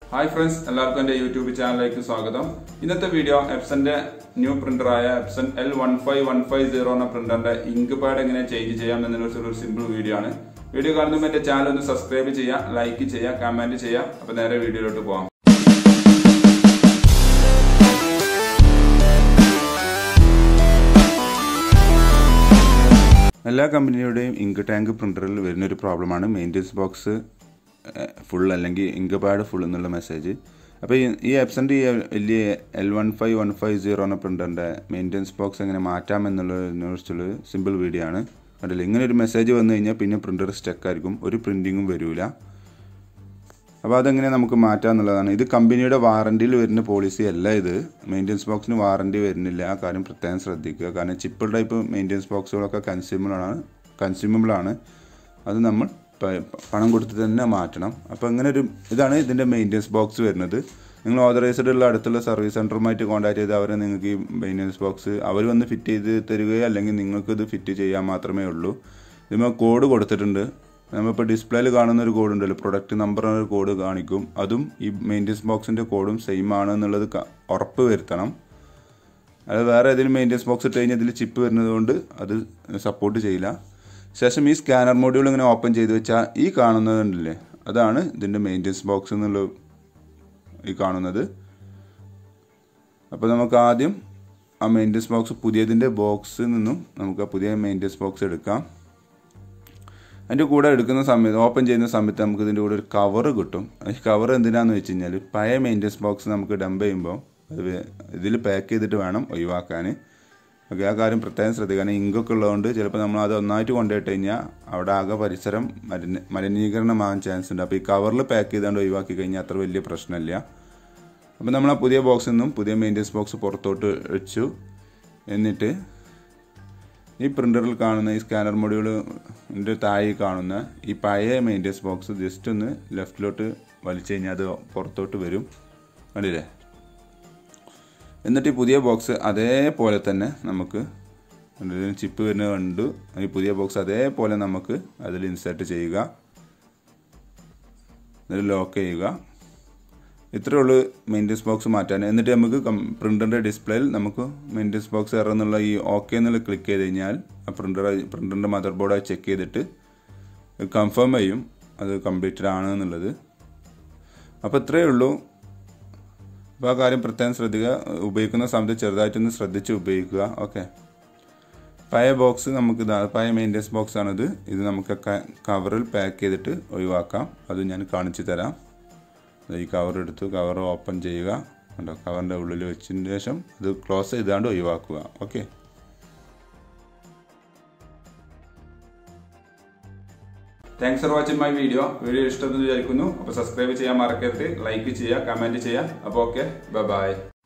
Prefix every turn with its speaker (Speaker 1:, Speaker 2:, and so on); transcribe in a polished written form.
Speaker 1: Hi friends, എല്ലാവർക്കും എൻ്റെ YouTube ചാനലിലേക്ക് സ്വാഗതം. ഇന്നത്തെ വീഡിയോ എപ്സന്റെ ന്യൂ പ്രിന്ററായ Epson L15150 എന്ന പ്രിന്ററിന്റെ ഇങ്ക് പാഡ് എങ്ങനെ ചേഞ്ച് ചെയ്യാം എന്നതിനെക്കുറിച്ചുള്ള ഒരു സിമ്പിൾ വീഡിയോ ആണ്. വീഡിയോ കാണുമ്പോൾ എൻ്റെ ചാനൽ ഒന്ന് സബ്സ്ക്രൈബ് ചെയ്യുക, ലൈക്ക് ചെയ്യുക, കമന്റ് ചെയ്യുക. അപ്പോൾ നേരെ വീഡിയോയിലോട്ട് പോകാം. എല്ലാ കമ്പനിയുടെയും ഇങ്ക് ടാങ്ക് പ്രിന്ററിൽ വരുന്ന ഒരു പ്രോബ്ലമാണ് മെയിൻ്റെനൻസ് ബോക്സ് ഫുൾ അല്ലെങ്കിൽ ഇങ്ക് പാഡ് ഫുൾ എന്നുള്ള മെസ്സേജ്. അപ്പോൾ ഈ എപ്സൻ്റെ ഈ വലിയ L15150 എന്ന പ്രിൻ്ററിൻ്റെ മെയിൻ്റെനൻസ് ബോക്സ് എങ്ങനെ മാറ്റാം എന്നുള്ളതിനെക്കുറിച്ചുള്ള സിമ്പിൾ വീഡിയോ ആണ്. കണ്ടില്ല, ഇങ്ങനെ ഒരു മെസ്സേജ് വന്നു കഴിഞ്ഞാൽ പിന്നെ പ്രിൻ്റർ സ്റ്റക്കായിരിക്കും, ഒരു പ്രിൻറ്റിങ്ങും വരില്ല. അപ്പോൾ അതെങ്ങനെ നമുക്ക് മാറ്റാം എന്നുള്ളതാണ്. ഇത് കമ്പനിയുടെ വാറണ്ടിയിൽ വരുന്ന പോളിസി അല്ല. ഇത് മെയിൻ്റെനൻസ് ബോക്സിന് വാറണ്ടി വരുന്നില്ല. ആ കാര്യം പ്രത്യേകം ശ്രദ്ധിക്കുക. കാരണം ചിപ്പിൾ ടൈപ്പ് മെയിൻ്റെനൻസ് ബോക്സുകളൊക്കെ കൺസ്യൂമബിൾ ആണ്. അത് നമ്മൾ പണം കൊടുത്ത് തന്നെ മാറ്റണം. അപ്പോൾ ഇങ്ങനെ ഇതാണ് ഇതിൻ്റെ മെയിൻ്റെനൻസ് ബോക്സ് വരുന്നത്. നിങ്ങൾ ഓതറൈസ്ഡ് ഉള്ള അടുത്തുള്ള സർവീസ് സെൻറ്ററുമായിട്ട് കോൺടാക്ട് ചെയ്ത് അവരെ നിങ്ങൾക്ക് ഈ മെയിൻ്റെനൻസ് ബോക്സ് അവർ വന്ന് ഫിറ്റ് ചെയ്ത് തരികയോ അല്ലെങ്കിൽ നിങ്ങൾക്ക് ഇത് ഫിറ്റ് ചെയ്യാൻ മാത്രമേ ഉള്ളൂ. ഇതിന് കോഡ് കൊടുത്തിട്ടുണ്ട്. നമ്മളിപ്പോൾ ഡിസ്പ്ലേയിൽ കാണുന്ന ഒരു കോഡ് ഉണ്ടല്ലോ, പ്രൊഡക്റ്റ് നമ്പർ എന്നൊരു കോഡ് കാണിക്കും. അതും ഈ മെയിൻ്റെനൻസ് ബോക്സിൻ്റെ കോഡും സെയിം ആണ് എന്നുള്ളത് ഉറപ്പ് വരുത്തണം. അത് വേറെ ഏതെങ്കിലും മെയിൻ്റെനൻസ് ബോക്സ് ഇട്ട് കഴിഞ്ഞാൽ ഇതിൽ ചിപ്പ് വരുന്നത് കൊണ്ട് അത് സപ്പോർട്ട് ചെയ്യില്ല. ശേഷം ഈ സ്കാനർ മൊഡ്യൂൾ ഇങ്ങനെ ഓപ്പൺ ചെയ്ത് വെച്ചാൽ ഈ കാണുന്നതുണ്ടല്ലേ, അതാണ് ഇതിൻ്റെ മെയിൻ്റെനൻസ് ബോക്സ് എന്നുള്ള ഈ കാണുന്നത്. അപ്പോൾ നമുക്ക് ആദ്യം ആ മെയിൻ്റെനൻസ് ബോക്സ് പുതിയതിൻ്റെ ബോക്സിൽ നിന്നും നമുക്ക് ആ പുതിയ മെയിൻ്റെനൻസ് ബോക്സ് എടുക്കാം. അതിൻ്റെ കൂടെ എടുക്കുന്ന സമയത്ത് ഓപ്പൺ ചെയ്യുന്ന സമയത്ത് നമുക്ക് ഇതിൻ്റെ കൂടെ ഒരു കവർ കിട്ടും. ഈ കവർ എന്തിനാണെന്ന് വെച്ച് കഴിഞ്ഞാൽ പഴയ മെയിൻ്റെനൻസ് ബോക്സ് നമുക്ക് ഡംപ് ചെയ്യുമ്പോൾ അത് ഇതിൽ പാക്ക് ചെയ്തിട്ട് വേണം ഒഴിവാക്കാൻ. ഓക്കെ, ആ കാര്യം പ്രത്യേകം ശ്രദ്ധിക്കുക. ഇങ്കൊക്കെ ഉള്ളതുകൊണ്ട് ചിലപ്പോൾ നമ്മൾ അത് ഒന്നായിട്ട് കൊണ്ടുപോയിട്ട് കഴിഞ്ഞാൽ അവിടെ ആകെ പരിസരം മലിനീകരണമാകാൻ ചാൻസ് ഉണ്ട്. അപ്പോൾ ഈ കവറിൽ പാക്ക് ചെയ്തുകൊണ്ട് ഒഴിവാക്കി കഴിഞ്ഞാൽ അത്ര വലിയ പ്രശ്നമില്ല. അപ്പോൾ നമ്മൾ ആ പുതിയ ബോക്സിൽ നിന്നും പുതിയ മെയിൻ്റെനൻസ് ബോക്സ് പുറത്തോട്ട് വെച്ചു. എന്നിട്ട് ഈ പ്രിൻ്ററിൽ കാണുന്ന ഈ സ്കാനർ മൊഡ്യൂളിൻ്റെ താഴെ കാണുന്ന ഈ പഴയ മെയിൻ്റെനൻസ് ബോക്സ് ജസ്റ്റ് ഒന്ന് ലെഫ്റ്റിലോട്ട് വലിച്ചു കഴിഞ്ഞാൽ അത് പുറത്തോട്ട് വരും. കണ്ടില്ലേ? എന്നിട്ട് ഈ പുതിയ ബോക്സ് അതേപോലെ തന്നെ നമുക്ക് ചിപ്പ് വരുന്നത് കണ്ടു. ഈ പുതിയ ബോക്സ് അതേപോലെ നമുക്ക് അതിൽ ഇൻസേർട്ട് ചെയ്യുക, അതിൽ ലോക്ക് ചെയ്യുക. ഇത്രയേ ഉള്ളൂ മെയിൻ്റെനൻസ് ബോക്സ് മാറ്റാൻ. എന്നിട്ട് നമുക്ക് പ്രിൻ്ററിൻ്റെ ഡിസ്പ്ലേയിൽ നമുക്ക് മെയിൻ്റെനൻസ് ബോക്സ് എറർ എന്നുള്ള ഈ ഓക്കെ എന്നുള്ള ക്ലിക്ക് ചെയ്ത് കഴിഞ്ഞാൽ ആ പ്രിൻ്ററിൻ്റെ മദർ ബോർഡ് ചെക്ക് ചെയ്തിട്ട് കൺഫേം ചെയ്യും അത് കംപ്ലീറ്റഡ് ആണ് എന്നുള്ളത്. അപ്പോൾ ഇത്രയേ ഉള്ളൂ. അപ്പോൾ ആ കാര്യം പ്രത്യേകം ശ്രദ്ധിക്കുക. ഉപയോഗിക്കുന്ന സമയത്ത് ചെറുതായിട്ടൊന്ന് ശ്രദ്ധിച്ച് ഉപയോഗിക്കുക. ഓക്കെ, പഴയ ബോക്സ് നമുക്ക് പഴയ മെയിൻ്റെനൻസ് ബോക്സ് ആണിത്. ഇത് നമുക്ക് കവറിൽ പാക്ക് ചെയ്തിട്ട് ഒഴിവാക്കാം. അത് ഞാൻ കാണിച്ചു തരാം. ഈ കവർ എടുത്ത് കവർ ഓപ്പൺ ചെയ്യുക. കണ്ടോ, കവറിൻ്റെ ഉള്ളിൽ വെച്ചതിന് ശേഷം അത് ക്ലോസ് ചെയ്താണ്ട് ഒഴിവാക്കുക. Okay, thanks for watching my video. Video ഇഷ്ടമെന്ന് വിചാരിക്കുന്നു. അപ്പോൾ സബ്സ്ക്രൈബ് ചെയ്യാൻ മറക്കരുത്, ലൈക്ക് ചെയ്യുക, കമൻറ്റ് ചെയ്യുക. അപ്പോൾ ഓക്കെ, ബൈ.